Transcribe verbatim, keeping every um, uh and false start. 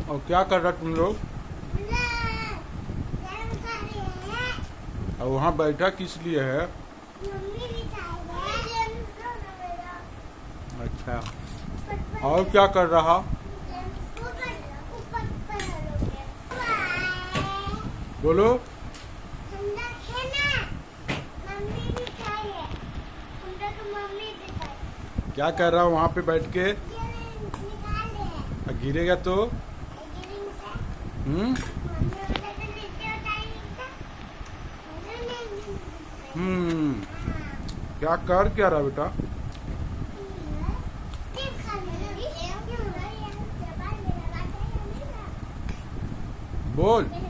और क्या कर रहा तुम लोग? और वहाँ बैठा किस लिए है? अच्छा, और क्या कर रहा? बोलो। क्या कर रहा हूँ वहाँ पे बैठ के? गिरेगा तो? हम्म हम्म क्या कर क्या रहा बेटा? बोल।